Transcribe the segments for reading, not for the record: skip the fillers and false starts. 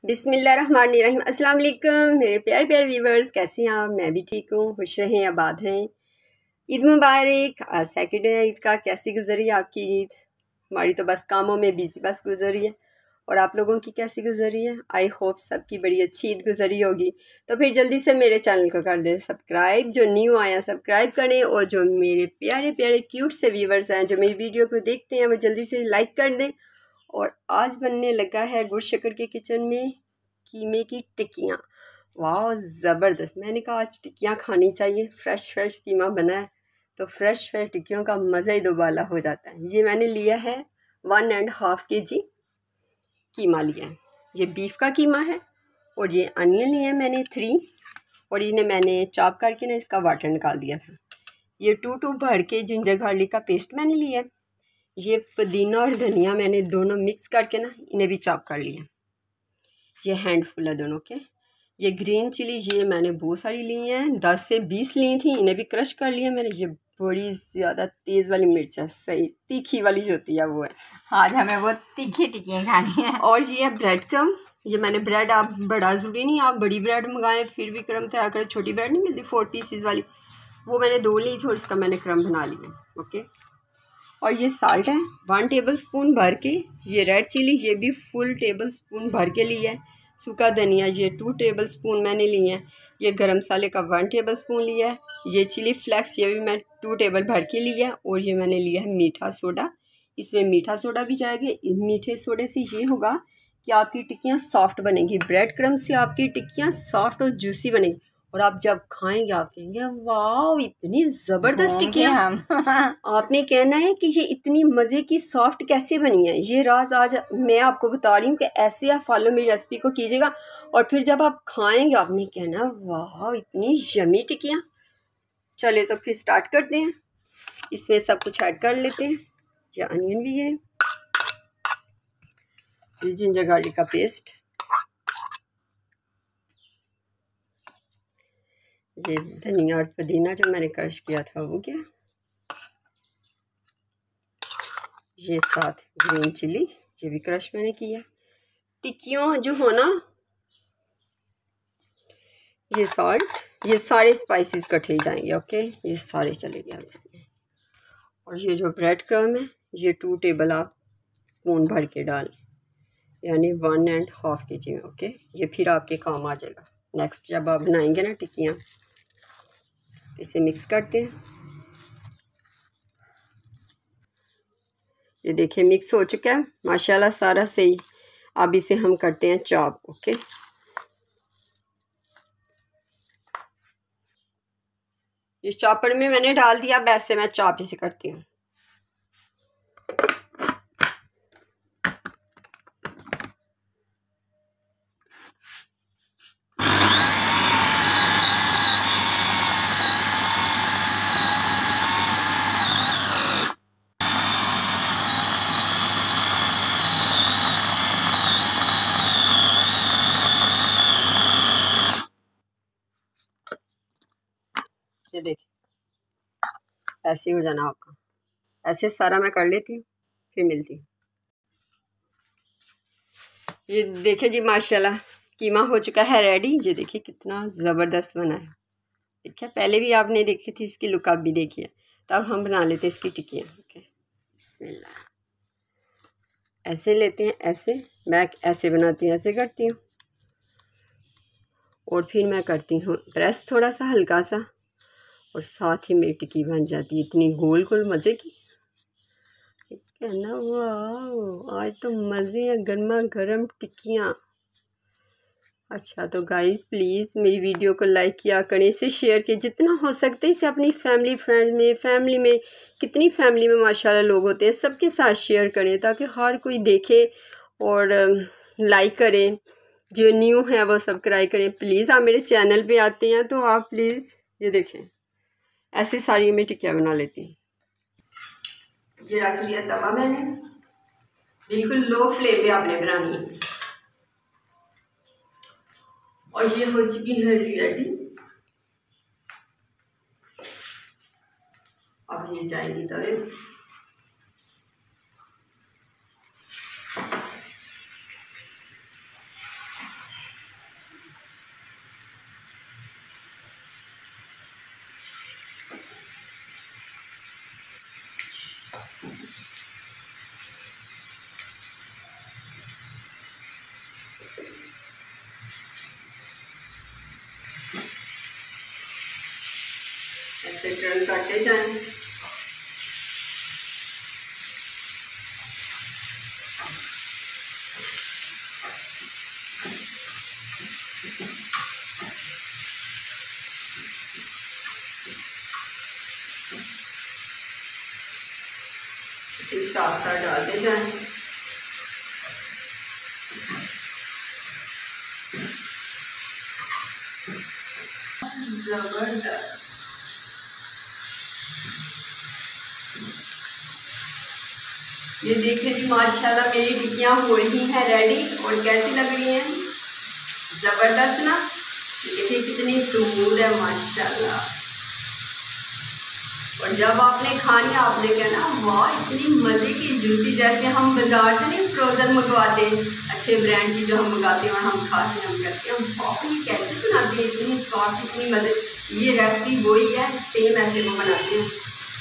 बिस्मिल्लाहिर्रहमानिर्रहीम। अस्सलाम वालेकुम मेरे प्यारे प्यारे व्यूवर्स, कैसे हैं आप? मैं भी ठीक हूँ, खुश रहें, आबाद रहें। ईद मुबारक। आज सैटरडे है ईद का। कैसी गुजरी आपकी ईद? हमारी तो बस कामों में बिजी बस गुजरी है, और आप लोगों की कैसी गुजरी है? आई होप सबकी बड़ी अच्छी ईद गुजरी होगी। तो फिर जल्दी से मेरे चैनल को कर दें सब्सक्राइब, जो न्यू आया सब्सक्राइब करें, और जो मेरे प्यारे प्यारे क्यूट से व्यूवर्स हैं जो मेरी वीडियो को देखते हैं वो जल्दी से लाइक कर दें। और आज बनने लगा है गुड़ शक्कर के किचन में कीमे की टिक्कियाँ। वाह ज़बरदस्त! मैंने कहा आज टिक्कियाँ खानी चाहिए। फ्रेश कीमा बना है तो फ्रेश टिक्कियों का मज़ा ही दोबाला हो जाता है। ये मैंने लिया है 1.5 kg कीमा लिया है। ये बीफ का कीमा है। और ये अनियन लिया है मैंने 3, और इन्हें मैंने चॉप करके ना इसका वाटर निकाल दिया था। ये 2 भर के जिंजर गार्लिक का पेस्ट मैंने लिया है। ये पुदीना और धनिया मैंने दोनों मिक्स करके ना इन्हें भी चॉप कर लिया। ये हैंडफुल है दोनों के। ये ग्रीन चिली ये मैंने बहुत सारी ली हैं, 10 से 20 ली थी, इन्हें भी क्रश कर लिया मैंने। ये बड़ी ज़्यादा तेज़ वाली मिर्च है, सही तीखी वाली जो होती है वो है। आज हमें वो तीखी टिक्कियाँ खानी है। और ये है ब्रेड क्रम। ये मैंने ब्रेड, आप बड़ा ज़रूरी नहीं आप बड़ी ब्रेड मंगाएं फिर भी क्रम तैयार करें। छोटी ब्रेड नहीं मिलती 4 पीसीज वाली, वो मैंने 2 ली थी और इसका मैंने क्रम बना लिया। ओके। और ये साल्ट है 1 टेबल स्पून भर के। ये रेड चिली ये भी फुल टेबल स्पून भर के लिया है। सूखा धनिया ये 2 टेबल स्पून मैंने लिए हैं। ये गरम मसाले का 1 टेबल स्पून लिया है। ये चिली फ्लेक्स ये भी मैं 2 टेबल भर के लिया है। और ये मैंने लिया है मीठा सोडा। इसमें मीठा सोडा भी जाएगा। मीठे सोडे से ये होगा कि आपकी टिक्कियाँ सॉफ्ट बनेगी। ब्रेड क्रम्ब से आपकी टिक्कियाँ सॉफ्ट और जूसी बनेगी, और आप जब खाएंगे आप कहेंगे वाह इतनी ज़बरदस्त टिक्कियाँ। आपने कहना है कि ये इतनी मज़े की सॉफ्ट कैसे बनी है। ये राज आज मैं आपको बता रही हूँ कि ऐसे आप फॉलो मेरी रेसिपी को कीजिएगा, और फिर जब आप खाएंगे आपने कहना वाह इतनी यमी टिक्कियाँ। चले तो फिर स्टार्ट करते हैं। इसमें सब कुछ ऐड कर लेते हैं। ये अनियन भी है, ये जिंजर गार्लिक का पेस्ट, ये धनिया और पुदीना जो मैंने क्रश किया था वो क्या, ये साथ ग्रीन चिली ये भी क्रश मैंने किया। टिक्कियों जो हो ना, ये सॉल्ट, ये सारे स्पाइसेस इकट्ठे जाएंगे। ओके, ये सारे चले गए इसमें। और ये जो ब्रेड क्रम्ब है ये 2 टेबल आप स्पून भर के डाल, यानी 1.5 kg में। ओके, ये फिर आपके काम आ जाएगा नेक्स्ट जब आप बनाएंगे ना टिक्कियाँ। इसे मिक्स करते हैं। ये देखिए मिक्स हो चुका है माशाल्लाह सारा सही। अब इसे हम करते हैं चॉप। ओके, ये चॉपर में मैंने डाल दिया। अब ऐसे मैं चॉप इसे करती हूँ। ये देखिए ऐसे हो जाना आपका। ऐसे सारा मैं कर लेती हूँ, फिर मिलती हूँ। ये देखिए जी माशाल्लाह कीमा हो चुका है रेडी। ये देखिए कितना ज़बरदस्त बना है। देखिए पहले भी आपने देखी थी, इसकी लुक आप भी देखिए। तब हम बना लेते हैं इसकी टिक्कियाँ। ओके, बिस्मिल्लाह। ऐसे लेते हैं, ऐसे मैं ऐसे बनाती हूँ, ऐसे करती हूँ, और फिर मैं करती हूँ प्रेस थोड़ा सा हल्का सा, और साथ ही मेरी टिक्की बन जाती है इतनी गोल गोल मज़े की। कहना वाह आज तो मज़े हैं, गर्मा गर्म टिक्कियाँ। अच्छा तो गाइस प्लीज़ मेरी वीडियो को लाइक किया करें, इसे शेयर किए जितना हो सकता है। इसे अपनी फैमिली में कितनी फैमिली में माशाल्लाह लोग होते हैं, सबके साथ शेयर करें ताकि हर कोई देखे और लाइक करें। जो न्यू है वो सब्सक्राइब करें प्लीज़। आप मेरे चैनल पे आते हैं तो आप प्लीज़ ये देखें ऐसी सारी मैं टिक्कियाँ बना लेती हूँ। ये रख लिया तवा मैंने, बिल्कुल लो फ्लेम पे आपने बनानी है। और ये हो चुकी है रेडी। अब ये जाएगी तवे। ऐसे टर्न करते जाएं। साथ साथ डालते जाएं। जबरदस्त। ये देखिए जी माशाल्लाह मेरी टिक्कियाँ हो रही हैं रेडी और कैसी लग रही हैं, जबरदस्त ना। देखिए कितनी स्मूथ है माशाल्लाह। और जब आपने खानी आपने कहना वाह इतनी मज़े की जूसी, जैसे हम बाजार से नहीं फ्रोज़न मंगवाते हैं अच्छे ब्रांड की जो हम मंगाते हैं और हम खाते हैं, हम कहते हैं वाह ये कैसे बनाते हैं, इतनी सॉफ्ट इतनी मज़े। ये रेसिपी वही है, सेम ऐसे वो बनाते हैं।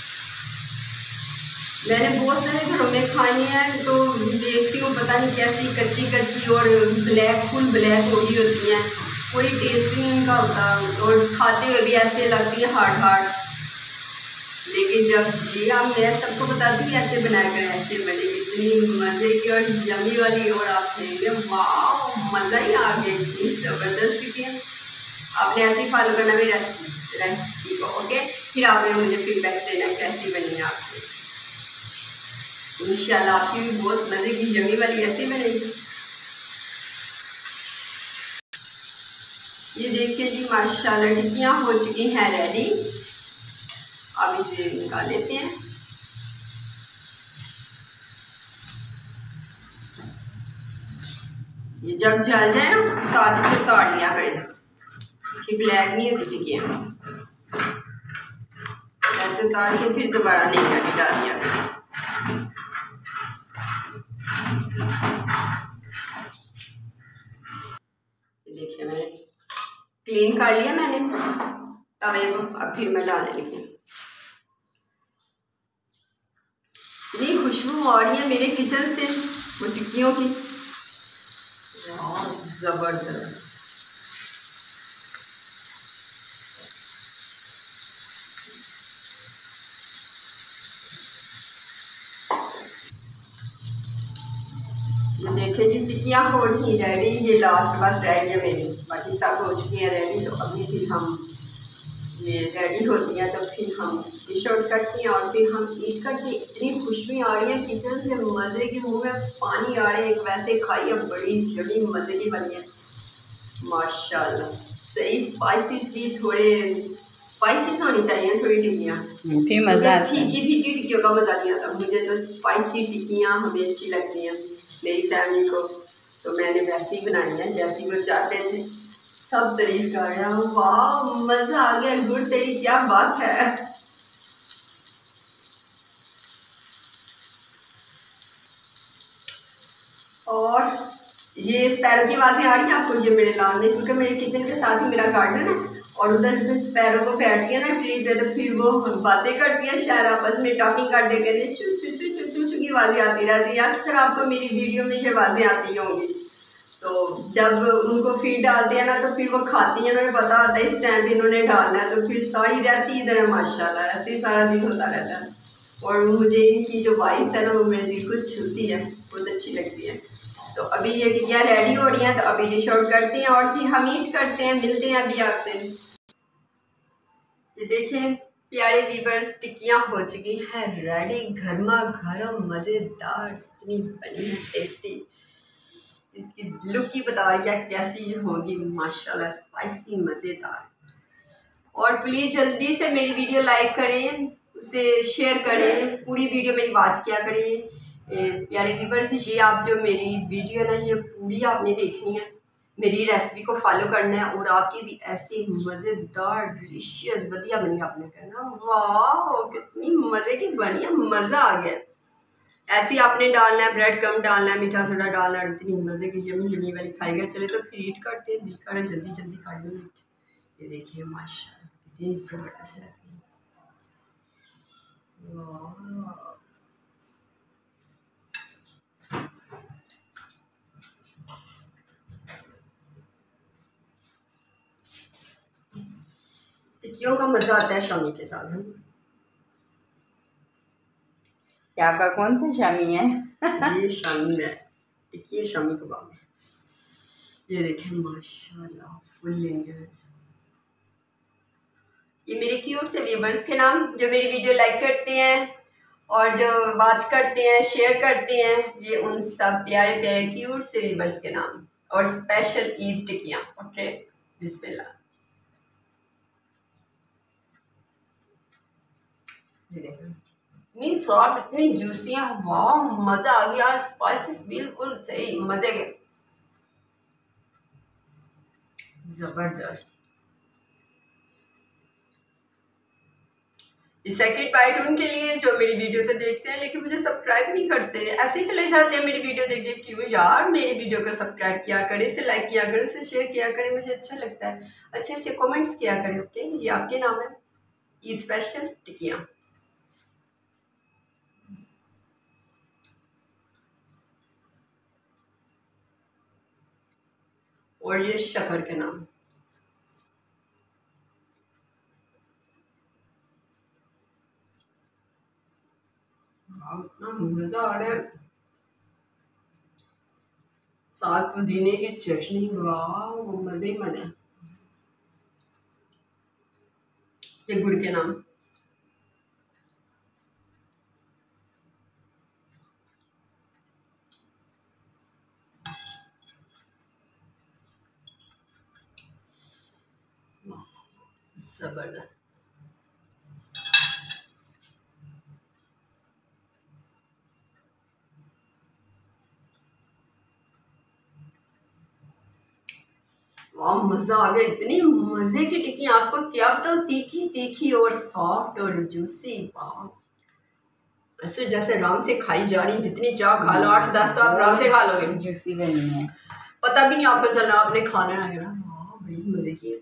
मैंने बहुत सारे घरों में खाई हैं तो देखती हूँ पता नहीं कैसी कच्ची कच्ची और ब्लैक फुल ब्लैक हो रही होती हैं, कोई टेस्ट नहीं उनका होता और खाते हुए भी ऐसे लगती है हार्ड हार्ड। लेकिन जब जी आप मैं सबको बताती हूँ ऐसे बनाया कर ऐसे बने, इतनी मज़े की और यमी वाली। और आप कहेंगे वाह मज़ा ही आ गया, इतनी ज़बरदस्त टिक्कियाँ। आपने ऐसे ही फॉलो करना मेरी रेसिपी को, ओके। फिर आपने मुझे फीडबैक देना कैसी बनी आपसे। इंशाल्लाह आपकी भी बहुत मज़े की यमी वाली ऐसे बनेगी। ये देखिए जी माशाल्लाह टिक्कियाँ हो चुकी हैं रेडी। अब इसे निकाल लेते हैं। ये जब जल जाए ना साथ से उतार लिया करें कि ब्लैक नहीं होती टिक्कियाँ, ऐसे उतार के फिर दोबारा नहीं करनी डाल दिया करें। देखिए मैंने क्लीन कर लिया मैंने तवे को, अब फिर मैं डालने लगी। इतनी खुशबू आ रही है मेरे किचन से वो टिक्कियों की, जबरदस्त। ये देखिए जी टिक्कियाँ हो रही रेडी, ये लास्ट बस रह गई मेरी, बाकी सब हो चुकी हैं रेडी। तो अभी फिर हम ये रेडी होती हैं तो फिर हम डिश आउट करते हैं और फिर हम ईट करते हैं। इतनी खुशबू आ रही है किचन से, मज़े की, मुंह में पानी आ रहे हैं। एक वैसे खाई है बड़ी जड़ी मज़े की बनी है माशाल्लाह। सही स्पाइसी भी, थोड़े स्पाइसी होनी चाहिए थोड़ी टिक्कियाँ, फिर मज़ा आता है। फीकी फीकी टिक्कियों का मज़ा नहीं आता। मुझे तो स्पाइसी टिक्कियाँ हमें अच्छी लगती हैं मेरी फैमिली को, तो मैंने वैसे ही बनाई है जैसी वो चाहते थे। सब तारीफ कर रहे हैं वाह मज़ा आ गया, गुड तेरी क्या बात है। और ये स्पैरो की आवाज़ें आ रही हैं आपको, ये मेरे लान में, क्योंकि मेरे किचन के साथ ही मेरा गार्डन है और उधर से स्पैरो को बैठती है ना ट्री पे, तो फिर वो बातें करती है, शायद आपस में टॉकिंग करते करते चू चू चू चू चू चू की आवाज़ें आती रहती है। अक्सर आपको मेरी वीडियो में ये आवाज़ें आती होंगी। तो जब उनको फीड डालते हैं ना तो फिर वो खाती हैं, उन्हें पता होता है इस टाइम पे इन्होंने डालना है, तो फिर सारी रहती इधर है माशाल्लाह, ऐसे ही सारा दिन होता रहता है। और मुझे इनकी जो वॉइस है ना वो मेरे दिल को छूती है, बहुत अच्छी लगती है। तो अभी ये टिक्कियाँ रेडी हो रही हैं तो अभी डिश आउट करते हैं और फिर हम ईट करते हैं, मिलते हैं अभी आपसे। ये देखें प्यारे व्यूअर्स टिक्कियाँ हो चुकी हैं रेडी, गर्मा गर्म मज़ेदार, इतनी बनी है टेस्टी। इसकी लुक ही बता रही है कैसी होगी माशाल्लाह, स्पाइसी मज़ेदार। और प्लीज़ जल्दी से मेरी वीडियो लाइक करें, उसे शेयर करें, पूरी वीडियो मेरी वॉच किया करें। प्यारे व्यूअर्स ये आप जो मेरी वीडियो है ना ये पूरी आपने देखनी है, मेरी रेसिपी को फॉलो करना है और आपकी भी ऐसी मज़ेदार डिलीशियस बढ़िया बनी आपने कहना वाह कितनी मज़े की बनी है, मज़ा आ गया। ऐसे ही आपने डालना है, ब्रेड कम डालना है, मीठा सोडा डालना है, इतनी मज़े की यमी यमी वाली खाएगा। चले तो फिर ईट करते हैं, दिल कर जल्दी जल्दी काट लो ईट। ये देखिए माशाल्लाह कितनी ज़बरदस्त लगती है, वाह। टिक्कियों का मज़ा आता है शामी के साथ। हम क्या आपका कौन सा शामी है? ये शामी है, टिक्की है, शामी कबाब है। ये देखें माशाल्लाह फुल लेंगे। ये मेरे क्यूट से व्यूअर्स के नाम जो मेरी वीडियो लाइक करते हैं और जो वॉच करते हैं, शेयर करते हैं, ये उन सब प्यारे प्यारे क्यूट से व्यूअर्स के नाम और स्पेशल ईद टिक्कियाँ। ओके बिस्मिल्लाह। ये देखें इतनी सॉफ्ट, इतनी जूसी है, वाह मज़ा आ गया। स्पाइसेस बिल्कुल सही, मज़े के, जबरदस्त। सेकंड बाइट उनके लिए जो मेरी वीडियो तो देखते हैं लेकिन मुझे सब्सक्राइब नहीं करते, ऐसे ही चले जाते हैं मेरी वीडियो देख के। क्यों यार, मेरी वीडियो को सब्सक्राइब किया करें, इसे लाइक किया करें, इसे शेयर किया करें, मुझे अच्छा लगता है। अच्छे अच्छे कमेंट्स किया करें। ओके, ये आपके नाम है ईद स्पेशल टिक्कियाँ। और ये शक्कर के नाम। इतना मजा आ रहा है, साथ पुदीने की चटनी, वाह मजे ही मजे। ये गुड़ के नाम। जबरदस्त। वाह मजा आ गया, इतनी मजे की टिक्की आपको क्या बताऊं, तीखी तीखी और सॉफ्ट और जूसी। वाह ऐसे जैसे आराम से खाई जा रही, जितनी चाह खा लो, 8-10 तो आप आराम से खा लोगे। जूसी बनी है, पता भी नहीं आपको चलना आपने खाना है ना। वाह बड़ी मजे की है।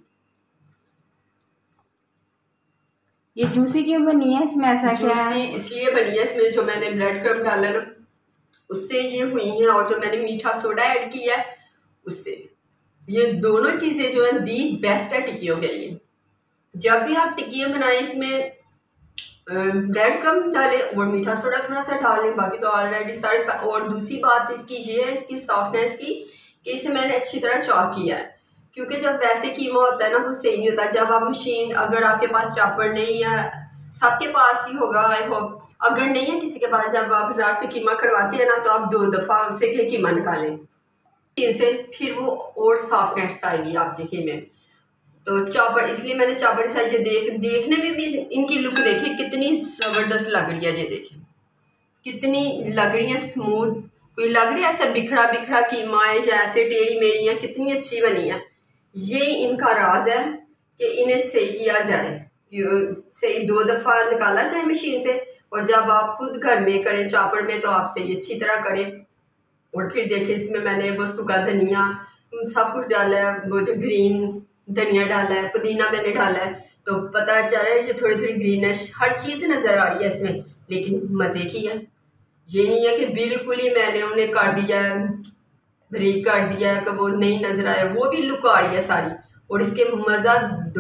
ये जूसी क्यों बनी है? इसमें ऐसा क्या है? इसलिए बनी है, इसमें जो मैंने ब्रेड क्रम्ब डाला ना उससे ये हुई है, और जो मैंने मीठा सोडा ऐड किया है उससे। ये दोनों चीज़ें जो है दी बेस्ट है टिक्कियों के लिए। जब भी आप टिक्कियाँ बनाएं इसमें ब्रेड क्रम्ब डालें और मीठा सोडा थोड़ा सा डालें, बाकी तो ऑलरेडी सारे। और दूसरी बात इसकी ये है, इसकी सॉफ्टनेस की, कि इसे मैंने अच्छी तरह चॉप किया है। क्योंकि जब वैसे कीमा होता है ना वो सही नहीं होता। जब आप मशीन, अगर आपके पास चॉपर नहीं है, सबके पास ही होगा आई होप, अगर नहीं है किसी के पास, जब आप बाजार से कीमा करवाते हैं ना तो आप 2 दफ़ा उसे कीमा निकालें मशीन से, फिर वो और सॉफ्टनेस आएगी आपके कीमे। तो चॉपर, इसलिए मैंने चॉपर साइज देखने में भी इनकी लुक देखिए कितनी ज़बरदस्त लग रही है। ये देखिए कितनी लग रही है स्मूथ, कोई लग रही है ऐसा बिखड़ा बिखड़ा कीमा है या ऐसे टेढ़ी मेढ़ी है, कितनी अच्छी बनी है। ये इनका राज है कि इन्हें सही किया जाए, सही 2 दफ़ा निकाला जाए मशीन से, और जब आप खुद घर में करें चॉपर में तो आप सही अच्छी तरह करें। और फिर देखें इसमें मैंने वो सूखा धनिया सब कुछ डाला है, वो जो ग्रीन धनिया डाला है, पुदीना मैंने डाला है, तो पता चल रहा है ये थोड़ी थोड़ी ग्रीनिश हर चीज़ नज़र आ रही है इसमें, लेकिन मज़े की है। ये नहीं है कि बिल्कुल ही मैंने उन्हें काट दिया है, ब्रेक कर दिया है कि वो नहीं नज़र आया, वो भी लुक आ रही है सारी, और इसके मज़ा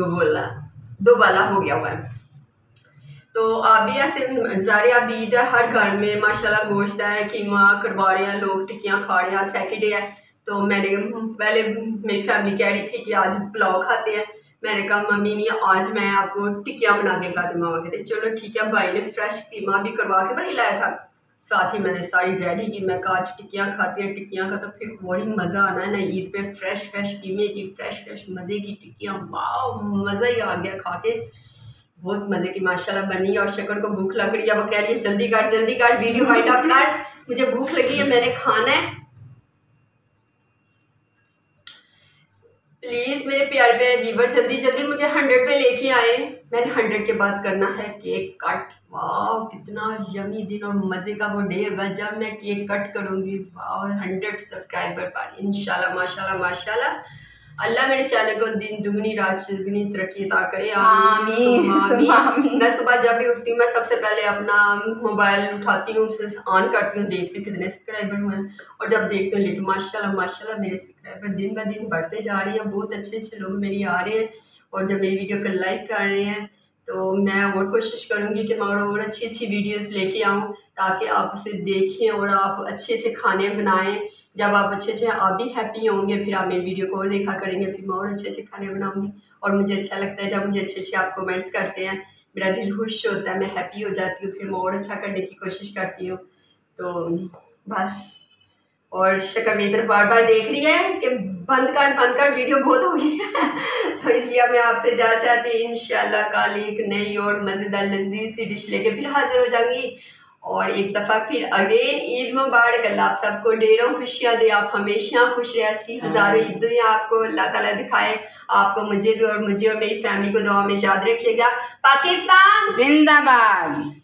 दो बाला हो गया हुआ है। तो आप भी ऐसे ज़ारे आप ईद है, हर घर में माशाल्लाह गोश्त है, कीमा करवा रहे हैं लोग, टिक्कियाँ खा रहे हैं। सैटरडे है तो मैंने पहले मेरी फैमिली कह रही थी कि आज पुलाव खाते हैं, मैंने कहा मम्मी नहीं आज मैं आपको टिक्कियाँ बना के खिलाती। मामा कहते चलो ठीक है। भाई ने फ्रेश कीमा भी करवा के भाई लाया था, साथ ही मैंने सारी रेडी की। मैं कहा आज टिक्कियाँ खाती हैं, टिक्कियाँ का तो फिर बड़ी मज़ा आना है ना ईद पे, फ्रेश फ्रेश कीमे की फ्रेश मज़े की टिक्कियाँ। वाह मज़ा ही आ गया खा के, बहुत मज़े की माशाल्लाह बनी। और शक्कर को भूख लग रही है, वो कह रही है जल्दी काट वीडियो वाइंड अप कर, मुझे भूख लगी है, मैंने खाना है। प्लीज़ मेरे प्यारे प्यारे व्यूवर जल्दी मुझे 100 पे लेके आए। मैंने 100 के बाद करना है केक कट। वाह कितना यमी दिन और मज़े का वो डे होगा जब मैं केक कट करूँगी। वाह 100 सब्सक्राइबर पर इंशाल्लाह माशाल्लाह। अल्लाह मेरे चैनल को दिन दुगनी रात चौगुनी तरक्की अता करे, आमीन। मैं सुबह जब भी उठती हूँ मैं सबसे पहले अपना मोबाइल उठाती हूँ, उसे ऑन करती हूँ, देखती हूँ कितने सब्सक्राइबर हुए हैं, और जब देखती हूँ लेकिन माशाल्लाह मेरे सब्सक्राइबर दिन ब दिन बढ़ते जा रही हैं। बहुत अच्छे लोग मेरी आ रहे हैं और जब मेरी वीडियो को लाइक कर रहे हैं तो मैं और कोशिश करूँगी कि मैं और अच्छी अच्छी वीडियोस लेके आऊँ ताकि आप उसे देखें और आप अच्छे अच्छे खाने बनाएं। जब आप अच्छे अच्छे आप भी हैप्पी होंगे फिर आप मेरी वीडियो को और देखा करेंगे, फिर मैं और अच्छे अच्छे खाने बनाऊँगी। और मुझे अच्छा लगता है जब मुझे अच्छे अच्छे आप कमेंट्स करते हैं, मेरा दिल खुश होता है, मैं हैप्पी हो जाती हूँ, फिर मैं और अच्छा करने की कोशिश करती हूँ। तो बस, और शक्कर इधर बार बार देख रही है कि बंद कर वीडियो बहुत हो गई है तो इसलिए मैं आपसे जा चाहती हूँ इंशाल्लाह कल एक नई और मज़ेदार लजीज सी डिश लेके फिर हाजिर हो जाऊंगी। और एक दफ़ा फिर अगेन ईद मुबारक, अल्लाह आप सबको ढेरों खुशियाँ दे, आप हमेशा खुश रहे, 80 हज़ारों ईदें आपको अल्लाह ताला दिखाए, आपको मुझे भी और मेरी फैमिली को दुआ में याद रखिएगा। पाकिस्तान जिंदाबाद।